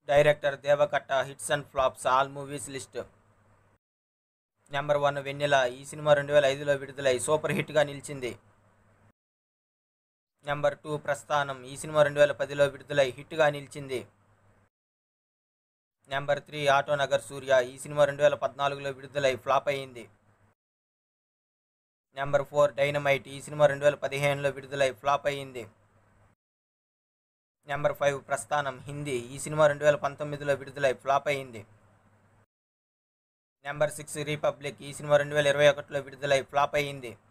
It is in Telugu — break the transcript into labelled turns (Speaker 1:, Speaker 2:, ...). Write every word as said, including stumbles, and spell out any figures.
Speaker 1: Director Devakatta. Hits and flops all movies list. Number one Vennela. ఈ సినిమా రెండు వేల ఐదులో విడుదలై సూపర్ హిట్గా నిలిచింది. నెంబర్ టూ ప్రస్థానం. ఈ సినిమా రెండు వేల పదిలో విడుదలై హిట్గా నిలిచింది. Number three auto Nagar Surya. ఈ సినిమా రెండు వేల పద్నాలుగులో విడుదలై ఫ్లాప్ అయింది. Number four dynamite. ఈ సినిమా రెండు వేల పదిహేనులో విడుదలై ఫ్లాప్ అయ్యింది. నెంబర్ ఫైవ్ ప్రస్థానం హిందీ. ఈ సినిమా రెండు వేల పంతొమ్మిదిలో విడుదలై ఫ్లాప్ అయ్యింది. Number six republic. ఈ సినిమా రెండు వేల ఇరవై ఒకటిలో విడుదలై ఫ్లాప్ అయ్యింది.